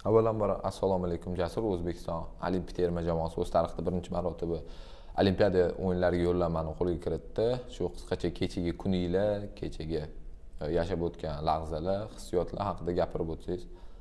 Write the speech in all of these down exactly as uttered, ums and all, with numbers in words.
Avvalambor assalomu alaykum Jasur. O'zbekiston Olimpiya terma jamoasi o'z tarixida birinchi marotaba Olimpiada o'yinlariga yo'llanmani qo'lga kiritdi. Shu qisqacha kechagi kuninglar, kechagi yashab o'tgan lahzalar, hissiyotlar haqida gapirib o'tsangiz.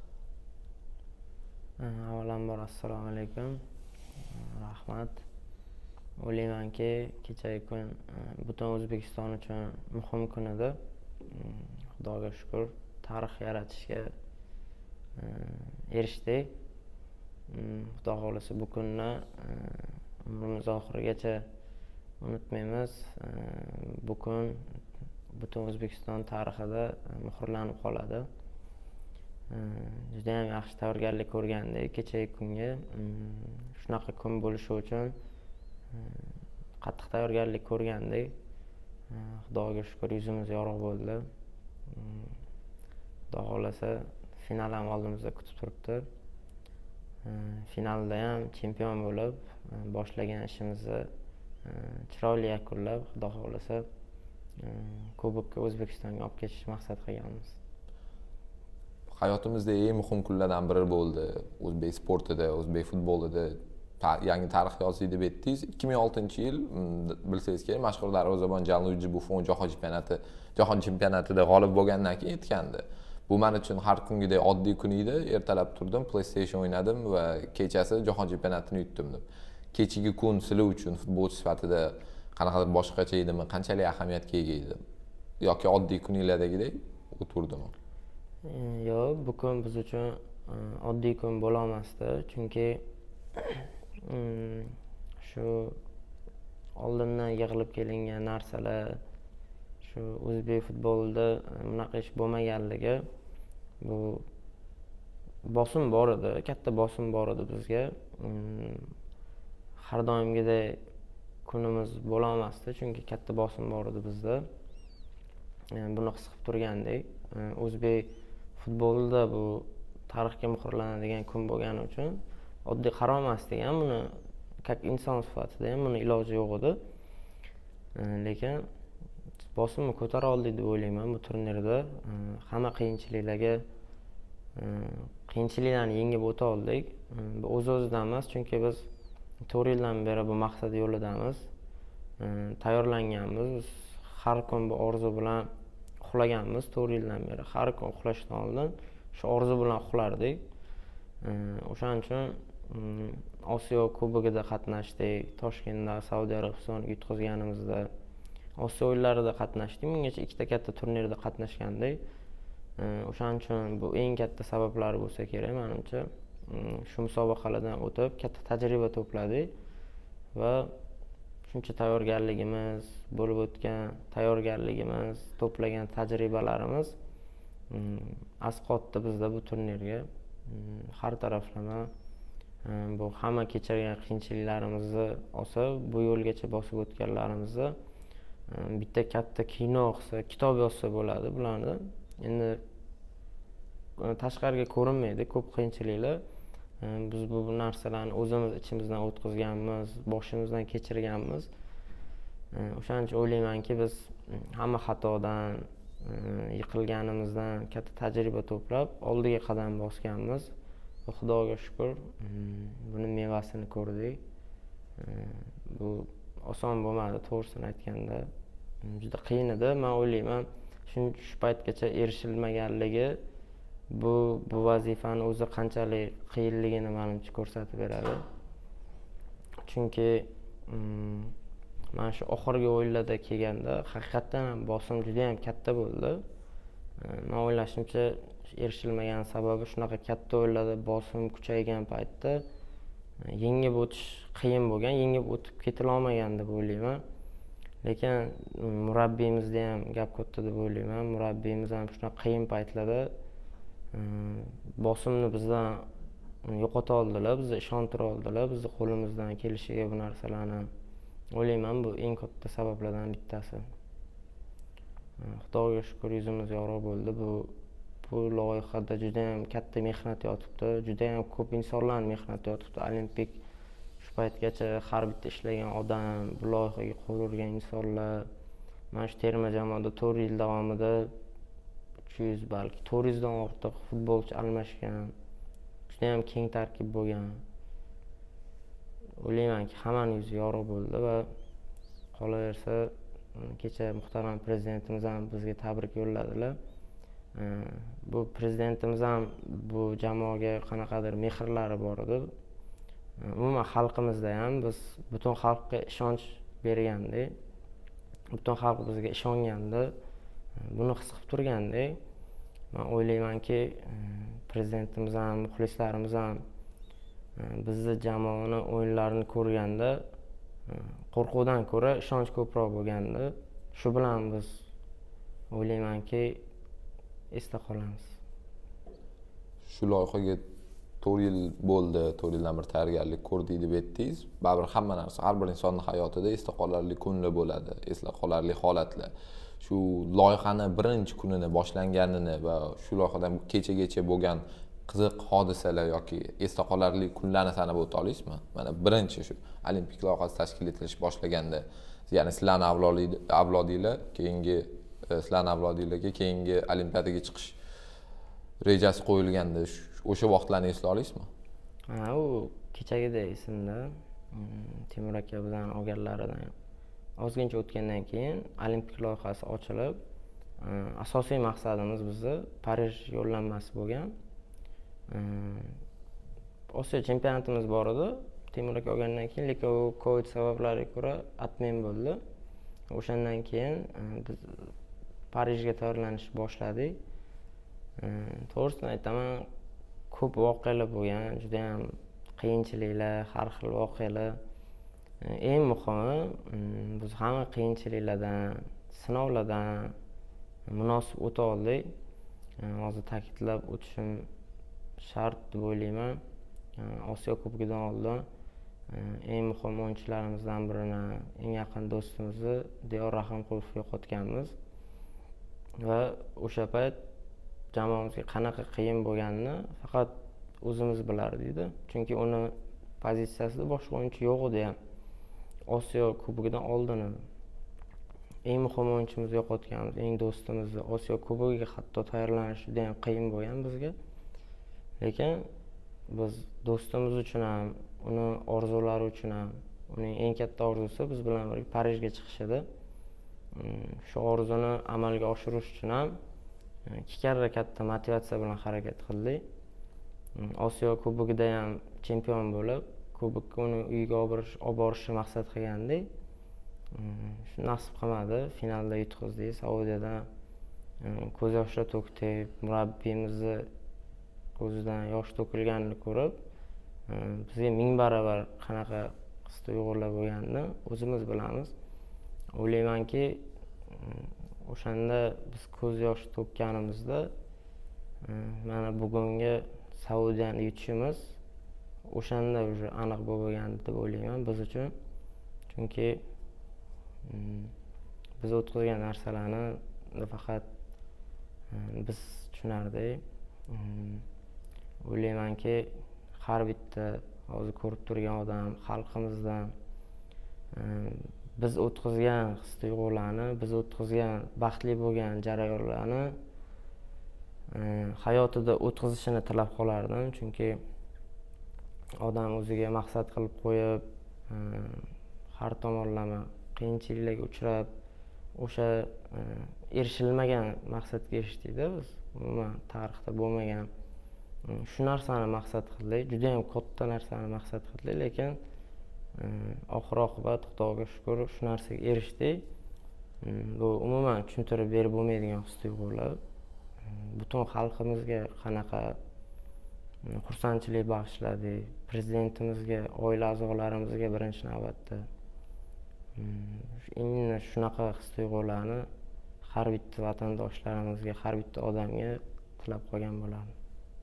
Avvalambor assalomu alaykum. Rahmat. O'ylaymanki, kechagi kun butun O'zbekiston uchun muhim kun edi. Xudoga shukr, tarix yaratishga erishdik. Xudo xohlasa bu kunni umrimiz oxirigacha unutmaymiz. Bu kun butun O'zbekiston tarixida muhrlanib qoladi. Juda ham yaxshi tayyorgarlik ko'rgandik kechagi kunga. Shunaqa kun bo'lishi uchun qattiq tayyorgarlik ko'rgandik. Xudoga shukr, yuzimiz yorug' bo'ldi. Xudo xohlasa final ham oldimizda kutib turibdi. Finalda ham chempion bo'lib, boshlagan ishimizni chiroyli yakunlab, Xudo xohlasa Kubokka O'zbekistonga olib ketish maqsad qilganmiz. Hayotimizda eng muhim kunlardan biri bo'ldi. O'zbek sportida, o'zbek futbolida yangi tarix yozdik deb aytdingiz. ikki ming oltinchi yil, bilsangiz kerak, mashhur darvozabon Janluiji Buffon jahon chempionati, jahon chempionatida g'olib bo'lgandan keyin aytgandi. Bu men uchun har kungidek oddiy kun edi. Ertalab turdim, PlayStation o'ynadim va kechasi jahon chempionatini yutdim deb. Kechagi kun sizlar uchun futbolchi sifatida qanaqadir boshqacha edimi? Qanchalik ahamiyatga ega edi? Yoki oddiy kuninglardagidek o'tirdimi? Yo'q, bu kun biz uchun oddiy kun bo'la olmasdi, chunki shu oldindan yig'ilib kelingan narsalar, shu o'zbek futbolida bunaqa ish bo'lmaganligi, bu bosim bor edi, katta bosim bor edi bizga. Har doimgidek kunimiz bo'la olmasdi, chunki katta bosim bor edi bizda. Buni his qilib turgandik. O'zbek futbolida bu tarixga muhrlanadigan kun bo'lgani uchun oddiy qaramasdik ham buni, как inson sifatida ham buni iloji yo'q edi. Lekin bosimni ko'tara oldik deb o'ylayman bu turnirda. Hamma qiyinchiliklarga qiyinchiliklarni yengib o'ta oldik. Bu o'z-o'zidan emas, chunki biz to'rt yildan beri bu maqsad yo'lidamiz. Tayyorlanganmiz. Har kun bu orzu bilan uxlaganmiz to'rt yildan beri. Har kun uxlashdan oldin shu orzu bilan uxlardik. O'shaning uchun Osiyo Kubogida qatnashdik. Toshkentda Saudiya Arabistoniga yutqazganimizda Osiyo o'yinlarida qatnashdik. Bungacha ikkita katta turnirda qatnashgandik. O'shaning uchun bu eng katta sabablar bo'lsa kerak menimcha. Shu musobaqalardan o'tib katta tajriba to'pladik va shuncha tayyorgarligimiz, bo'lib o'tgan tayyorgarligimiz, to'plagan tajribalarimiz asqotdi bizda bu turnirga. Har taraflama bu hamma kechirgan qiyinchiliklarimizni olsa, bu yo'lgacha bosib o'tganlarimizni bitta katta kino qilsa, kitob yozsa bo'ladi bularni. Endi tashqariga ko'rinmaydi ko'p qiyinchiliklar. Biz bu narsalarni o'zimiz ichimizdan o'tkazganmiz, boshimizdan kechirganmiz. O'shaning uchun o'ylaymanki, biz hamma xatodan, yiqilganimizdan katta tajriba to'plab oldiga qadam bosganmiz. Va Xudoga shukr, buni mevasini ko'rdik. Bu oson bo'lmadi, to'g'risini aytganda. Juda qiyin edi. Men o'ylayman, shu paytgacha erishilmaganligi bu bu vazifani o'zi qanchalik qiyinligini menimcha ko'rsatib beradi. Chunki mana shu oxirgi o'yinlarda kelganda haqiqatan ham bosim juda ham katta bo'ldi. Men o'ylashimcha erishilmagan sababi shunaqa katta o'yinlarda bosim kuchaygan paytda yengib o'tish qiyin bo'lgan, yengib o'tib ketila olmagan deb o'ylayman. Lekin murabbiyimizda ham gap katta deb o'ylayman. Murabbiyimiz ham shunaqa qiyin paytlarda bosimni bizdan yo'qota oldilar, bizni ishontira oldilar, bizni qo'limizdan kelishiga bu narsalarni. O'ylayman, bu eng katta sabablardan bittasi. Xudoga shukr, yuzimiz yorug' bo'ldi. Bu bu loyihada juda ham katta mehnat yotibdi, juda ham ko'p insonlarning mehnati yotibdi. Olimpik shu paytgacha har bitta ishlagan odam, bu loyihaga qo'l urgan insonlar, mana shu terma jamoada to'rt yil davomida uch yuz balki to'rt yuzdan ortiq futbolchi almashgan. juda ham keng tarkib bo'lgan. O'ylaymanki, hammaning yuzi yorug' bo'ldi va qolaversa kecha muhtaram prezidentimiz ham bizga tabrik yo'lladilar. Bu prezidentimiz ham bu jamoaga qanaqadir mehrlari bor edi. Umuman xalqimizda ham biz butun xalqqa ishonch bergandik. Butun xalq bizga ishonganda, buni his qilib turgandik. Men o'ylaymanki, prezidentimiz ham, muxlislarimiz ham bizni jamoani o'yinlarini ko'rganda qo'rquvdan ko'ra ishonch ko'proq bo'lgandi. Shu bilan biz o'ylaymanki esda qolamiz. Shu loyihaga to'rt yil bo'ldi, to'rt yildan bir tayyorgarlik ko'rdik deb aytdingiz. Baribir hamma narsa, har bir insonning hayotida esda qolarli kunlar bo'ladi, esda qolarli holatlar. Shu loyihani birinchi kunini boshlanganini va shu loyihadan kechagacha bo'lgan qiziq hodisalar yoki esda qolarli kunlarni sanab o'ta olasizmi? Mana birinchi shu olimpik loyihasi tashkil etilish boshlaganda, ya'ni sizlarning avlodinglar keyingi sizlarning avlodinglarga keyingi olimpiadaga chiqish rejasi qo'yilganda o'sha vaqtlarni esla olasizmi? Ha, u kechagidek esimda. Timur aka bizning olganlaridan ozgincha o'tgandan keyin olimpik loyihasi ochilib, asosiy maqsadimiz bizni Parij yo'llanmasi bo'lgan. Osiyo chempionatimiz bor edi. Timur aka olgandan keyin, lekin u Covid sabablariga ko'ra atmen bo'ldi. O'shandan keyin biz Parijga tayyorlanishni boshladik. To'g'risini aytaman, ko'p voqealar bo'lgan, juda ham qiyinchiliklar, har xil voqealar. Eng muhimi, biz hamma qiyinchiliklardan, sinovlardan munosib o'ta oldik. Hozir ta'kidlab o'tishim shart deb o'ylayman. Osiyo Kubogidan oldin eng muhim o'yinchilarimizdan birini, eng yaqin do'stimizni Diyor Rahimqulovni yo'qotganmiz. Va o'sha payt jamoamizga qanaqa qiyin bo'lganini faqat o'zimiz bilardik. Chunki uni pozitsiyasida boshqa o'yinchi yo'q edi ham. Osiyo Kubogidan oldin eng muhim o'yinchimizni yo'qotganmiz, eng do'stimizni Osiyo Kubogiga hatto tayyorlanish juda ham qiyin bo'lgan bizga. Lekin biz do'stimiz uchun ham, uni orzulari uchun ham, uning eng katta orzusi biz bilan birga Parijga chiqish edi. Shu orzuni amalga oshirish uchun ham ikki karra katta motivatsiya bilan harakat qildik. Osiyo Kubogida ham chempion bo'lib, kubokni uni uyiga olib borishni maqsad qilgandik. Shu nasib qilmadi, finalda yutqazdik. Saudiyada ko'z yoshlar to'kdik. Murabbiyimizni ko'zidan yosh to'kilganini ko'rib, bizga ming barobar qanaqa his-tuyg'ular bo'lganini o'zimiz bilamiz. O'ylaymanki, o'shanda biz ko'z yosh to'kkanimizda mana bugungi Saudiyani yutishimiz o'shanda уже aniq bo'lgandi deb o'ylayman biz uchun. Chunki biz o'tkazgan narsalarni faqat biz tushunardik. O'ylaymanki, har bitta hozir ko'rib turgan odam xalqimizdan biz o'tkazgan his-tuyg'ularni, biz o'tkazgan baxtli bo'lgan jarayonlarni hayotida o'tkazishini tilab qolardim. Chunki odam o'ziga maqsad qilib qo'yib, har tomonlama qiyinchiliklarga uchrab, o'sha erishilmagan maqsadga erishdikda biz. Umuman tarixda bo'lmagan shu narsani maqsad qildik, juda ham katta narsani maqsad qildik, lekin oxir oqibat Xudoga shukr shu narsaga erishdik. Bu umuman tushuntirib berib bo'lmaydigan his-tuyg'ular. Butun xalqimizga qanaqa xursandchilik bag'ishladi, prezidentimizga, oila a'zolarimizga birinchi navbatda. Endi shunaqa his-tuyg'ularni har bitta vatandoshlarimizga, har bitta odamga tilab qolgan bo'lardim.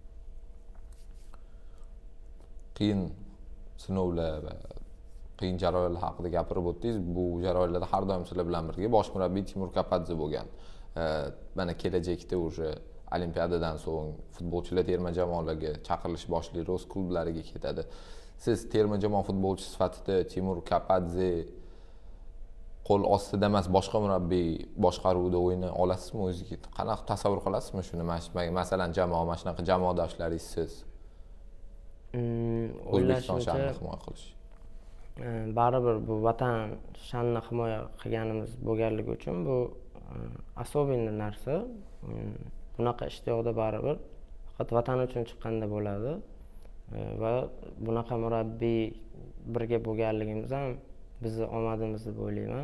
Qiyin sinovlar va qiyin jarayonlar haqida gapirib o'tdingiz. Bu jarayonlarda har doim sizlar bilan birga bosh murabbiy Timur Kapadze bo'lgan. Mana kelajakda o'sha olimpiadadan so'ng futbolchilar terma jamoalarga chaqirilish boshlaydi, o'z klublariga ketadi. Siz terma jamoa futbolchisi sifatida Timur Kapadze qo'l ostida emas, boshqa murabbiy boshqaruvida o'yna olasizmi o'zingiz? Qanaqa tasavvur qilasizmi shuni? Masalan, jamoa, mana shunaqa jamoadoshlaringiz siz. O'zbekiston sha'nini himoya qilish. Baribir bu vatan sha'nini himoya qilganimiz bo'lganligi uchun bu особенный narsa. Bunaqa ishtiyoqda baribir faqat vatan uchun chiqqanda bo'ladi va bunaqa murabbiy birga bo'lganligimiz ham bizni omadimiz deb o'ylayman.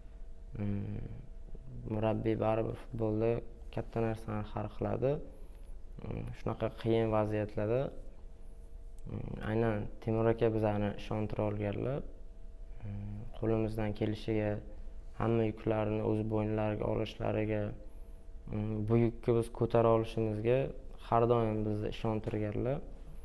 Murabbiy baribir futbolda katta narsani hal qiladi. Shunaqa qiyin vaziyatlarda aynan Temur aka bizlarni ishontira olganlar. Qo'limizdan kelishiga hamma yuklarni o'z bo'ynlariga olishlariga, bu yukni biz ko'tara olishimizga har doim bizni ishontirganlar.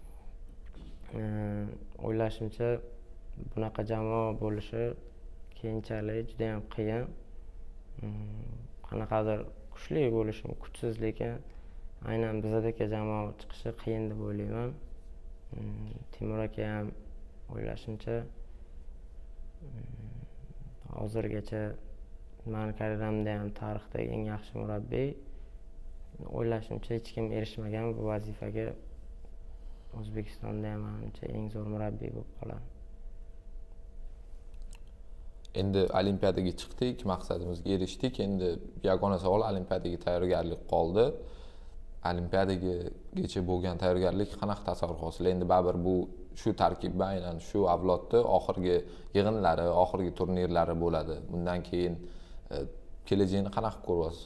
O'ylashimcha bunaqa jamoa bo'lishi keyinchalik juda ham qiyin. Qanaqadir kuchli bo'lishi, kuchsiz, lekin aynan bizdagi jamoa chiqishi qiyin deb o'ylayman. Temur aka ham o'ylashimcha hozirgacha meni karyeramda ham tarixdagi eng yaxshi murabbiy. O'ylashimcha hech kim erishmagan bu vazifaga. O'zbekistonda ham menimcha eng zo'r murabbiy bo'lib qoladi. Endi Olimpiadaga chiqdik, maqsadimizga erishdik. Endi yagona savol Olimpiadaga tayyorgarlik qoldi. Olimpiadagacha bo'lgan tayyorgarlik qanaqa tasavvur hosil? Endi baribir bu shu tarkibda aynan shu avlodda oxirgi yig'inlari, oxirgi turnirlari bo'ladi. Bundan keyin kelajakni qanaqa ko'ryapsiz?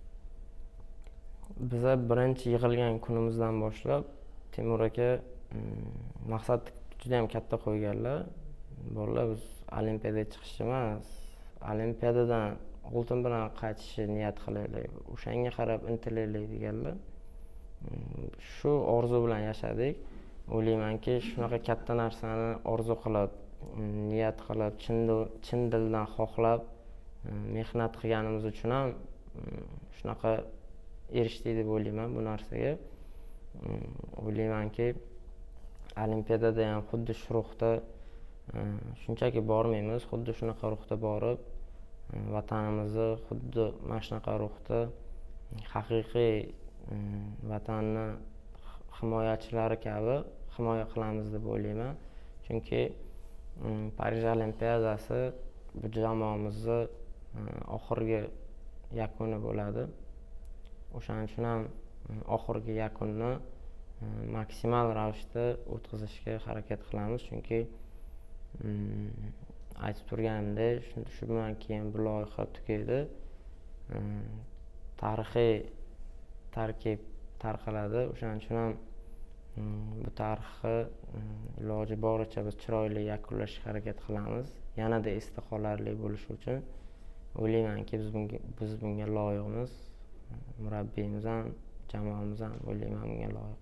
Biz birinchi yig'ilgan kunimizdan boshlab Temur aka maqsad juda ham katta qo'yganlar. Bolalar biz Olimpiadaga chiqish emas, Olimpiadadan oltin bilan qaytishni niyat qilaylik, o'shanga qarab intilaylik deganlar. Shu orzu bilan yashadik. O'ylaymanki, shunaqa katta narsani orzu qilib, niyat qilib, chin dildan xohlab, mehnat qilganimiz uchun ham shunaqa erishdik deb o'ylayman bu narsaga. O'ylaymanki, Olimpiadada ham xuddi shu ruhda shunchaki bormaymiz, xuddi shunaqa ruhda borib, vatanimizni xuddi mana shunaqa ruhda haqiqiy vatanni himoyachilari kabi himoya qilamiz deb o'ylayman. Chunki Parij Olimpiadasi bu jamoamizni oxirgi yakuni bo'ladi. O'shaning uchun ham oxirgi yakunni maksimal ravishda o'tkazishga harakat qilamiz. Chunki aytib turganimdek, shu bilan keyin bu loyiha tugaydi. Tarixiy tarkib tarqaladi. O'shaning uchun ham bu tarixni iloji boricha biz chiroyli yakunlashga harakat qilamiz. Yanada esda qolarli bo'lishi uchun o'ylaymanki, biz bunga biz bunga loyiqmiz. Murabbiyimiz ham, jamoamiz ham o'ylayman bunga loyiq.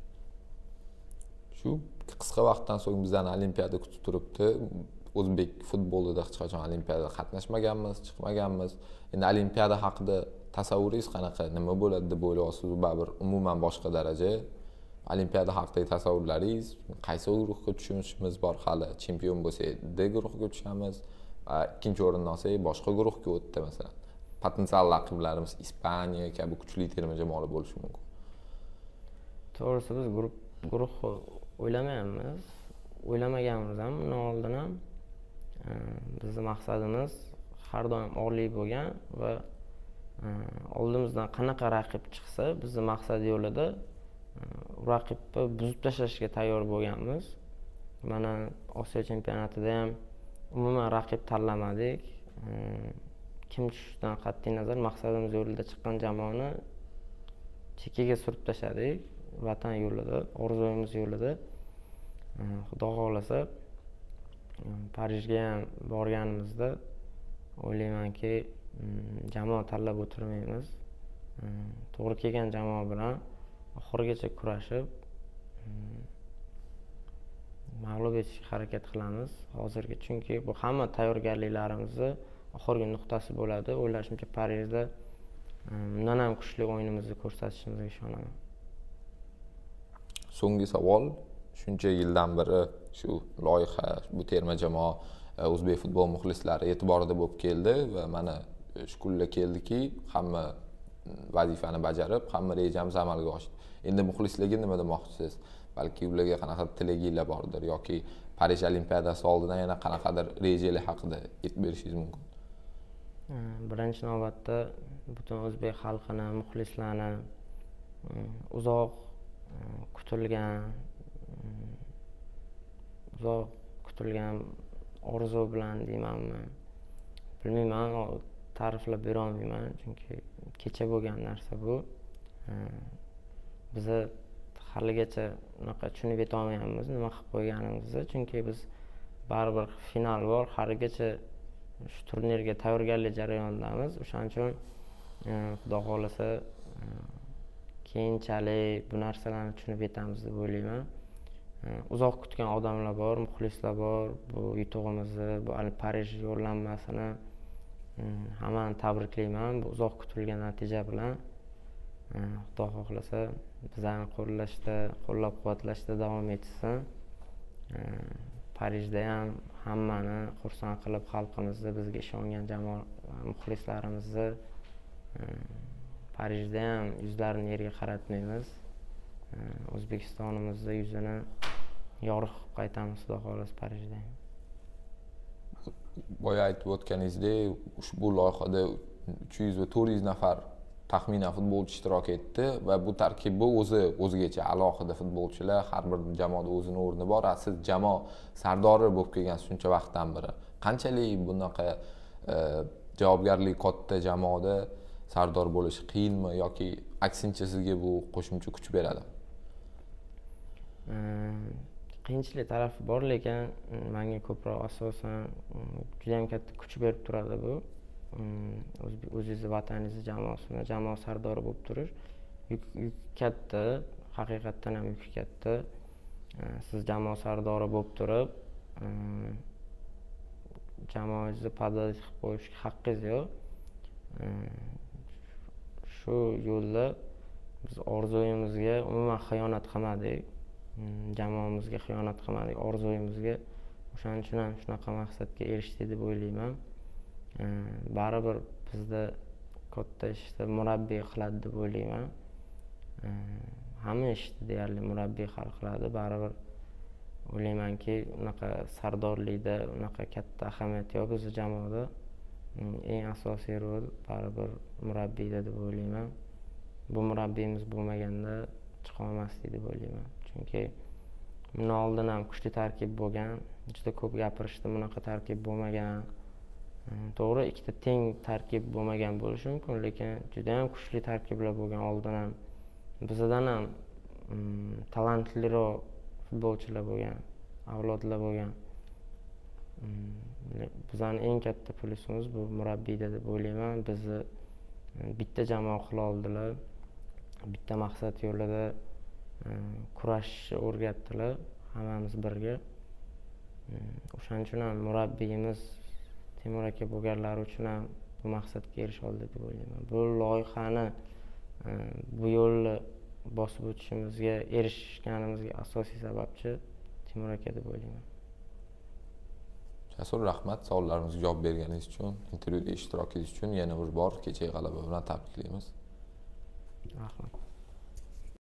Shu qisqa vaqtdan so'ng bizlarni Olimpiada kutib turibdi. O'zbek futbolida hech qachon Olimpiadada qatnashmaganmiz, chiqmaganmiz. Endi Olimpiada haqida tasavvuringiz qanaqa? Nima bo'ladi deb o'ylaysiz? Baribir umuman boshqa daraja. Olimpiada haqidagi tasavvurlaringiz, qaysi guruhga tushishimiz bor hali? Chempion bo'lsak, D guruhiga tushamiz. Ikkinchi o'rinni olsak, boshqa guruhga o'tdi masalan. Potensial raqiblarimiz Ispaniya kabi kuchli terma jamoalar bo'lishi mumkin. To'g'risi biz guruh guruh o'ylamayapmiz. O'ylamaganmiz ham undan oldin ham. Bizning maqsadimiz har doim oliy bo'lgan va oldimizdan qanaqa raqib chiqsa, bizning maqsad yo'lida raqibni buzib tashlashga tayyor bo'lganmiz. Mana Osiyo chempionatida ham umuman raqib tanlamadik. Kim tushishidan qat'iy nazar maqsadimiz yo'lida chiqqan jamoani chekkaga surib tashladik. Vatan yo'lida, orzuyimiz yo'lida. Xudo xohlasa Parijga ham borganimizda o'ylaymanki, jamoa tanlab o'tirmaymiz. To'g'ri kelgan jamoa bilan oxirigacha kurashib mag'lub etishga harakat qilamiz hozirga. Chunki bu hamma tayyorgarliklarimizni oxirgi nuqtasi bo'ladi. O'ylashimcha Parijda bundan ham kuchli o'yinimizni ko'rsatishimizga ishonaman. So'nggi savol. Shuncha yildan beri shu loyiha, bu terma jamoa o'zbek futbol muxlislari e'tiborida bo'lib keldi va mana shu kunga keldiki, hamma vazifani bajarib, hamma rejamiz amalga oshdi. Endi muxlislarga nima demoqchisiz? balki ularga qanaqa tilaginglar bordir yoki Parij Olimpiadasi oldidan yana qanaqadir rejalar haqida aytib berishingiz mumkin? Birinchi navbatda butun o'zbek xalqini, muxlislarni uzoq kutilgan uzoq kutilgan orzu bilan deymanmi, bilmayman, ta'riflab bera olmayman, chunki kecha bo'lgan narsa bu. Biz haligacha unaqa tushunib yeta olmayapmiz nima qilib qo'yganimizni, chunki biz baribir final bor, haligacha shu turnirga tayyorgarlik jarayonidamiz. O'shaning uchun Xudo xohlasa keyinchalik bu narsalarni tushunib yetamiz deb o'ylayman. Uzoq kutgan odamlar bor, muxlislar bor. Bu yutug'imizni, bu Parij yo'llanmasini hammani tabriklayman. Bu uzoq kutilgan natija bilan Xudo xohlasa bizlarni qo'llashda, qo'llab-quvvatlashda davom etsin. Parijda ham hammani xursand qilib, xalqimizni, bizga ishongan jamoa muxlislarimizni Parijda ham yuzlarini yerga qaratmaymiz. O'zbekistonimizni yuzini yorug' qilib qaytamiz, Xudo xohlasa Parijda. Boya aytib o'tganingizdek, ushbu loyihada uch yuz va to'rt yuz nafar taxminan futbolchi ishtirok etdi va bu tarkibda o'zi o'zgacha alohida futbolchilar, har bir jamoada o'zining o'rni bor. Siz jamoa sardori bo'lib kelgansiz shuncha vaqtdan beri. Qanchalik bunaqa javobgarlik katta jamoada sardor bo'lish qiyinmi yoki aksincha sizga bu qo'shimcha kuch beradi? Qiyinchilik tarafi bor, lekin menga ko'proq asosan juda ham katta kuch berib turadi bu. O'zingizni vataningizni jamoasini, jamoa sardori bo'lib turish yuk katta, haqiqatdan ham yuk katta. Siz jamoa sardori bo'lib turib, jamoangizni pododlik qilib qo'yishga haqqingiz yo'q. Shu yo'lda biz orzuyimizga umuman xiyonat qilmadik. Jamoamizga xiyonat qilmadik, orzuyimizga. O'shaning uchun ham shunaqa maqsadga erishdik deb o'ylayman. Baribir bizda katta ishni murabbiy qiladi deb o'ylayman. Hamma ishni deyarli murabbiy hal qiladi. Baribir o'ylaymanki, unaqa sardorlikda unaqa katta ahamiyat yo'q bizning jamoada. Eng asosiy rol baribir murabbiyda deb o'ylayman. Bu murabbiyimiz bo'lmaganda chiqa olmasdik deb o'ylayman. Chunki bundan oldin ham kuchli tarkib bo'lgan, juda ko'p gapirishdi, bunaqa tarkib bo'lmagan. To'g'ri, ikkita teng tarkib bo'lmagan bo'lishi mumkin, lekin juda ham kuchli tarkiblar bo'lgan oldin ham. Bizdan ham talantliroq futbolchilar bo'lgan, avlodlar bo'lgan. Bizning eng katta plusimiz bu murabbiyda deb o'ylayman. Bizni bitta jamoa qila oldilar. Bitta maqsad yo'lida kurashishni o'rgatdilar hammamiz birga. O'shaning uchun ham murabbiyimiz Timur aka bo'lganlari uchun ham bu maqsadga erisha oldik deb o'ylayman. Bu loyihani bu yo'lni bosib o'tishimizga, erishganimizga asosiy sababchi Timur aka deb o'ylayman. Jasur, rahmat savollarimizga javob berganingiz uchun, intervyuda ishtirokingiz uchun yana bir bor kechagi g'alaba bilan tabriklaymiz. Rahmat.